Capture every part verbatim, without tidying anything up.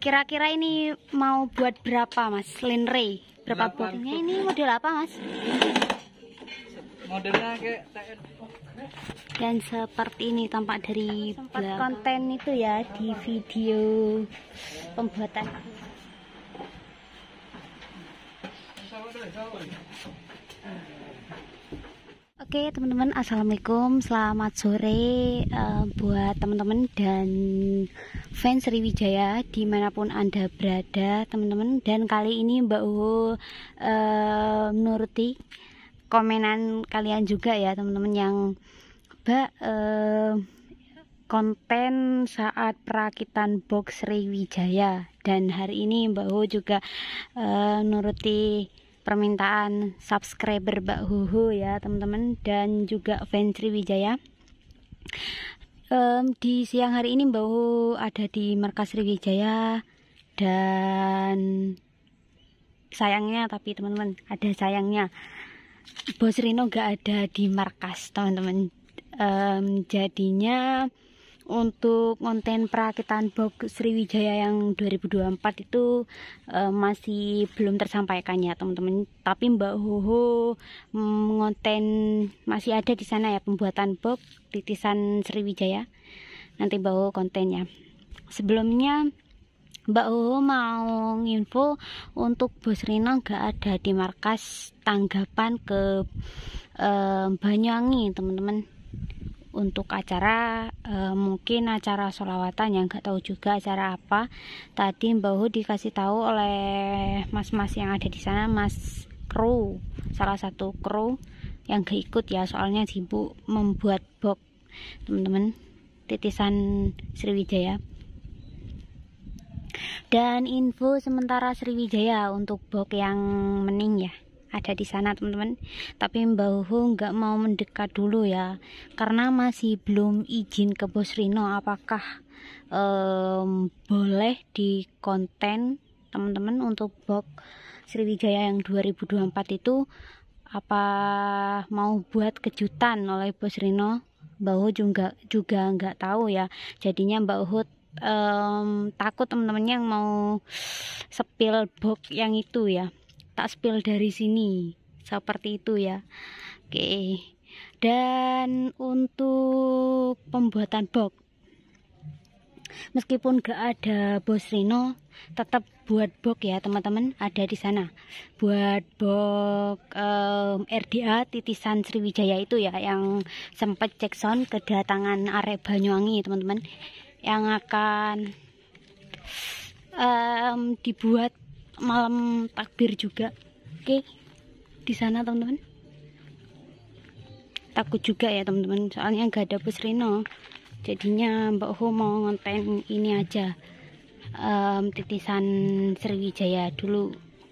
Kira-kira ini mau buat berapa Mas? Linre berapa boxnya? Ini model apa Mas? Modelnya kayak T N. Dan seperti ini tampak dari sempat konten itu ya di video pembuatan. Oke teman-teman, assalamualaikum, selamat sore uh, buat teman-teman dan fans Sriwijaya dimanapun anda berada teman-teman. Dan kali ini Mbak Uhu uh, menuruti komenan kalian juga ya teman-teman, yang Mbak uh, konten saat perakitan box Sriwijaya. Dan hari ini Mbak Uhu juga uh, menuruti permintaan subscriber Mbak Huhu ya teman-teman, dan juga fans Sriwijaya. Um, di siang hari ini Mbak Huhu ada di markas Sriwijaya, dan sayangnya, tapi teman-teman ada sayangnya, Bos Rino gak ada di markas teman-teman. Um, jadinya untuk konten perakitan box Sriwijaya yang dua ribu dua puluh empat itu uh, masih belum tersampaikan ya teman-teman. Tapi Mbak Huhu mengonten masih ada di sana ya, pembuatan box titisan Sriwijaya. Nanti Mbak Huhu kontennya. Sebelumnya Mbak Huhu mau nginfo untuk Bos Rino gak ada di markas, tanggapan ke uh, Banyuwangi teman-teman, untuk acara e, mungkin acara sholawatan, yang nggak tahu juga acara apa. Tadi Mbak Hu dikasih tahu oleh mas-mas yang ada di sana, mas kru, salah satu kru yang gak ikut ya, soalnya sibuk membuat box teman-teman titisan Sriwijaya. Dan info sementara Sriwijaya untuk box yang mening ya ada di sana teman-teman. Tapi Mbak Huhu nggak mau mendekat dulu ya, karena masih belum izin ke Bos Rino apakah um, boleh di konten teman-teman untuk box Sriwijaya yang dua ribu dua puluh empat itu, apa mau buat kejutan oleh Bos Rino. Mbak Huhu juga juga nggak tahu ya. Jadinya Mbak Huhu um, takut teman-teman yang mau spill box yang itu ya, tak spill dari sini seperti itu ya. Oke, dan untuk pembuatan box, meskipun gak ada Bos Rino, tetap buat box ya teman-teman, ada di sana buat box um, R D A titisan Sriwijaya itu ya, yang sempat cek sound kedatangan arek Banyuwangi teman-teman, yang akan um, dibuat malam takbir juga. Oke, di sana teman-teman. Takut juga ya teman-teman, soalnya nggak ada Bos Rino. Jadinya Mbak Hu mau ngonten ini aja, um, titisan Sriwijaya dulu.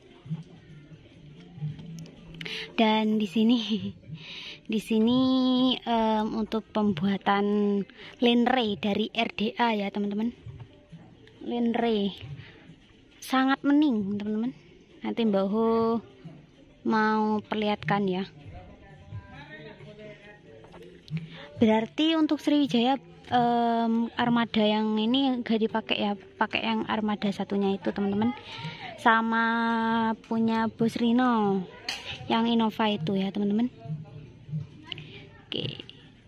Dan di sini di sini um, untuk pembuatan linre dari R D A ya teman-teman. Linre sangat mening teman-teman, nanti Mbak Hu mau perlihatkan ya. Berarti untuk Sriwijaya um, armada yang ini gak dipakai ya, pakai yang armada satunya itu teman-teman, sama punya Bos Rino yang Innova itu ya teman-teman. Oke.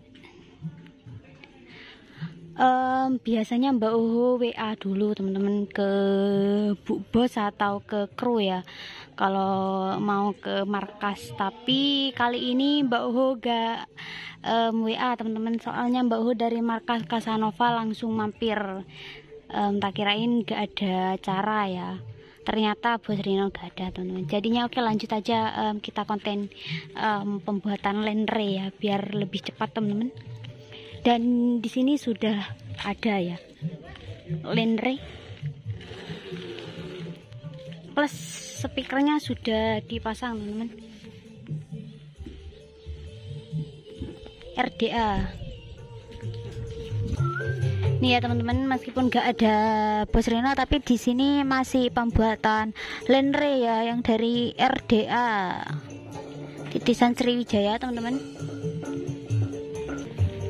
Um, biasanya Mbak Uhu W A dulu teman-teman ke Bu Bos atau ke kru ya kalau mau ke markas. Tapi kali ini Mbak Uhu gak um, W A teman-teman, soalnya Mbak Uhu dari markas Casanova langsung mampir. Um, tak kirain gak ada acara ya, ternyata Bos Rino gak ada teman-teman. Jadinya oke, lanjut aja um, kita konten um, pembuatan linre ya, biar lebih cepat teman-teman. Dan di sini sudah ada ya linre plus speakernya sudah dipasang teman-teman, R D A. Nih ya teman-teman, meskipun gak ada Bos Rino, tapi di sini masih pembuatan linre ya, yang dari R D A titisan Sriwijaya teman-teman.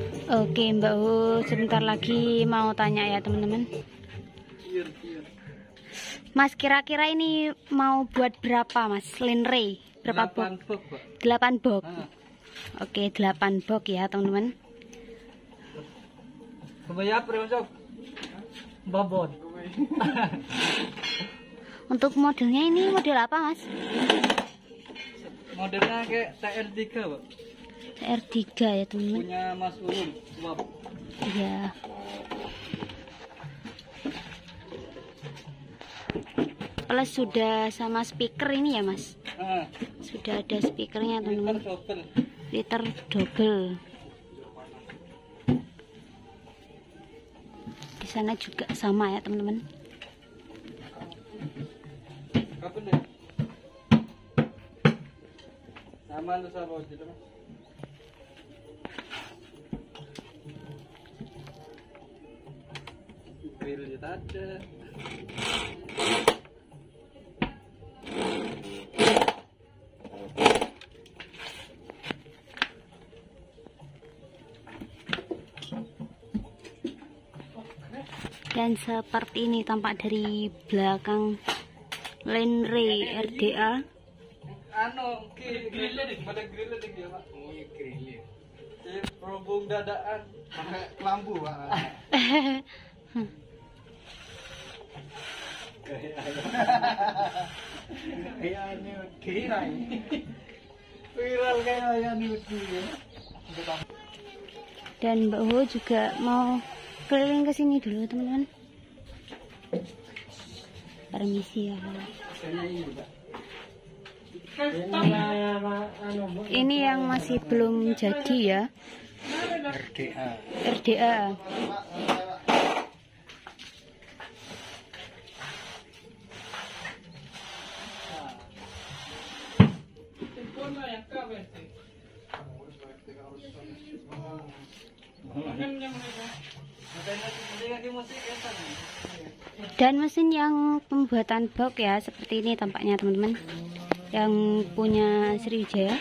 Oke Mbak Hu sebentar lagi mau tanya ya teman-teman. Mas, kira-kira ini mau buat berapa, Mas? Linre berapa box? delapan box. Ah. Oke, delapan box ya, teman-teman. Kebayap, babon. Untuk modelnya ini model apa, Mas? Modelnya kayak T R tiga, Pak. T R tiga ya, teman-teman. Punya Mas Ulun. Iya. Plus sudah sama speaker ini ya, Mas? Ah. Sudah ada speakernya, teman-teman. Liter double. Di sana juga sama ya, teman-teman. Sama lu sama gitu, Mas. Grill kita ada. Dan seperti ini tampak dari belakang Linre R D A. Anu, grillnya nih, pada grillnya nih dia, Pak. Oh, iya grillnya. Si perhubung dadaan, pakai lampu, Pak. Kayak ini viral. Viral kayak ini ya. Dan Mbak Ho juga mau keliling ke sini dulu, teman-teman. Permisi ya. Ini yang masih belum jadi ya. R D A. R D A. Dan mesin yang pembuatan box ya seperti ini tampaknya, teman-teman, yang punya Sriwijaya,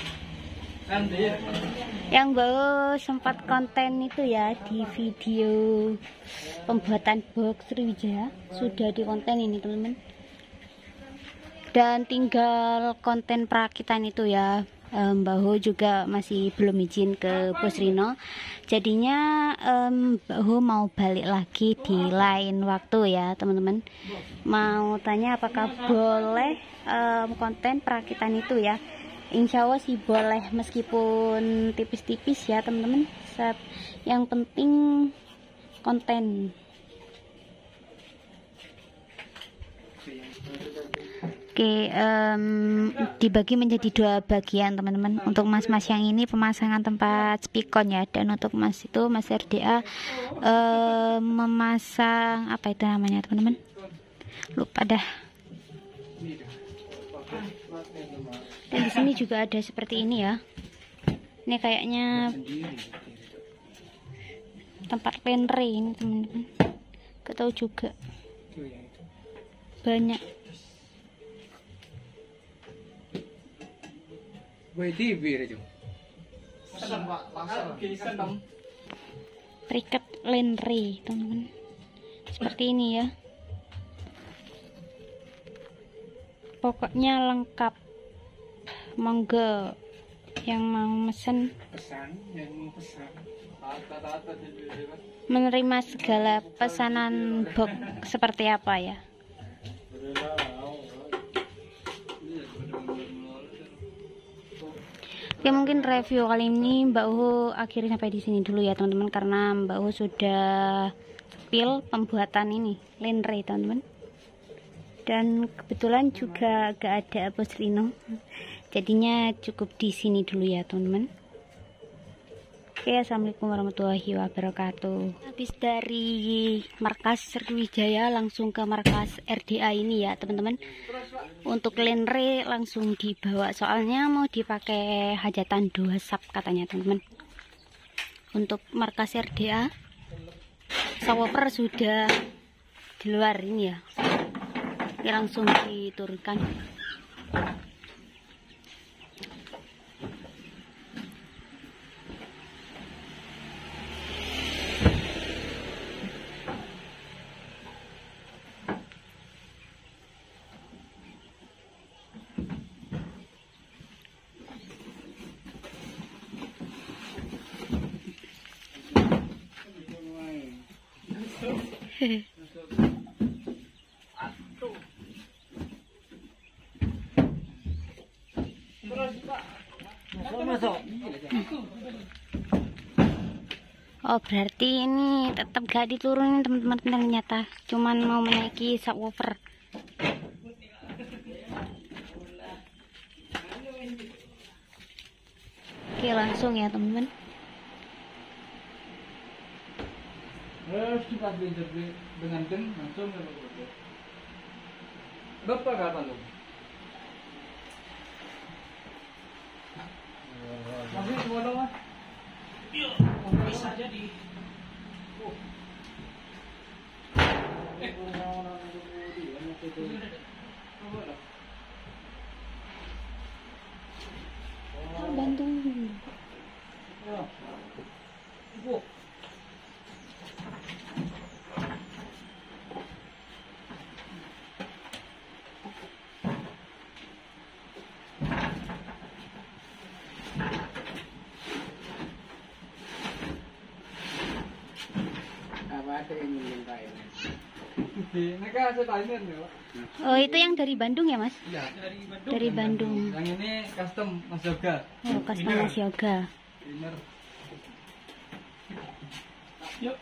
yang baru sempat konten itu ya di video pembuatan box Sriwijaya, sudah di konten ini, teman-teman. Dan tinggal konten perakitan itu ya, Mbak Ho juga masih belum izin ke Bos Rino. Jadinya um, Mbak Ho mau balik lagi di lain waktu ya, teman-teman. Mau tanya apakah boleh um, konten perakitan itu ya. Insya Allah sih boleh, meskipun tipis-tipis ya, teman-teman. Yang penting konten. Oke, um, dibagi menjadi dua bagian, teman-teman. Untuk mas-mas yang ini pemasangan tempat spikon ya, dan untuk mas itu mas R D A um, memasang apa itu namanya, teman-teman? Lupa dah. Dan di sini juga ada seperti ini ya. Ini kayaknya tempat Linre ini, teman-teman. Gak tahu juga. Banyak. Periket Linre, teman-teman, seperti ini ya. Pokoknya lengkap. Monggo yang mau mesen, menerima segala pesanan box seperti apa ya. Oke, mungkin review kali ini Mbak Ho akhirnya sampai di sini dulu ya, teman-teman, karena Mbak Ho sudah spill pembuatan ini Linre, teman-teman. Dan kebetulan juga gak ada Bos Rino, jadinya cukup di sini dulu ya, teman-teman. Oke, assalamualaikum warahmatullahi wabarakatuh. Habis dari markas Sriwijaya langsung ke markas R D A ini ya, teman-teman. Untuk Linre langsung dibawa, soalnya mau dipakai hajatan dua sub katanya, teman-teman. Untuk markas R D A subwoofer sudah di luar ini ya. Oke, langsung diturunkan. Oh berarti ini tetap gak diturunin teman-teman ternyata, cuman mau menaiki subwoofer. Oke langsung ya teman-teman. Terus kita belajar dengan den langsung ke Bapak kapan lu? Masih semua dong mas? Iya, bisa jadi. Oh. Eh, Oh, bantu. Oh. Oh itu yang dari Bandung ya mas? Iya dari Bandung. Dari Bandung. Yang ini custom Mas Yoga. Oh custom Mas Yoga. Winner. Yuk.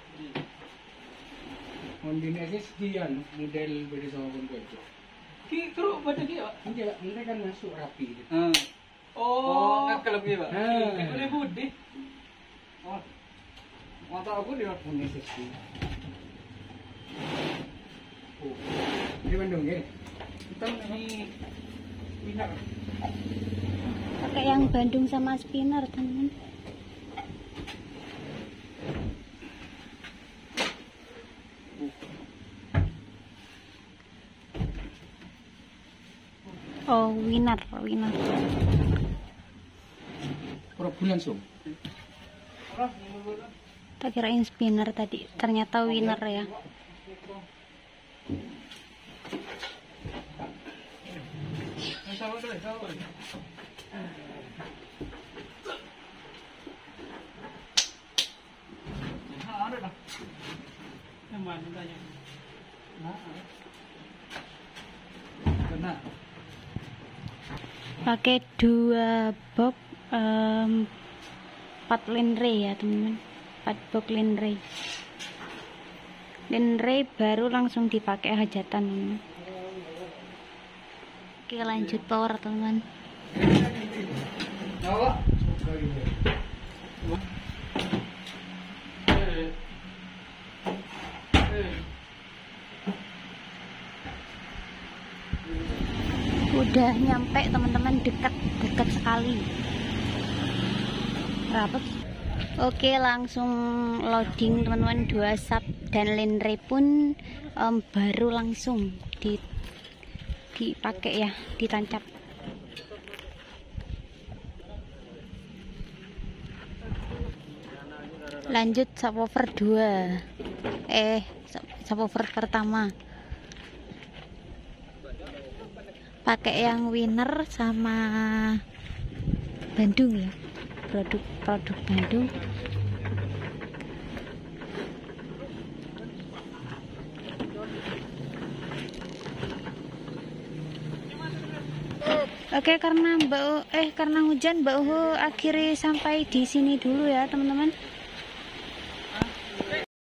Mondine iki sekian model beda sama pun itu. Ki terus baca ki Pak. Enggak, mereka kan masuk rapi. Hmm. Oh, kan kalau gitu Pak. Hmm. Ini budi. Oh. Mata aku dia Ini seksi. Oh. Di Bandung ya. kita ini minyak. Pakai yang Bandung sama spinner teman. Oh, winner, winner. Berapa bulan sum? Tak kirain spinner tadi, ternyata winner ya. Pakai dua box um, empat linray ya teman-teman, empat box linray. Linray baru langsung dipakai hajatan teman-teman. Oke lanjut power teman-teman. Udah nyampe teman-teman, dekat dekat sekali. Rapat. Oke langsung loading teman-teman, dua sub dan linray pun um, baru langsung di dipakai ya, ditancap. Lanjut subwoofer dua, eh subwoofer pertama pakai yang winner sama Bandung ya, produk-produk Bandung. Oke karena Mbak U, eh karena hujan Mbak Uhu akhiri sampai di sini dulu ya teman-teman.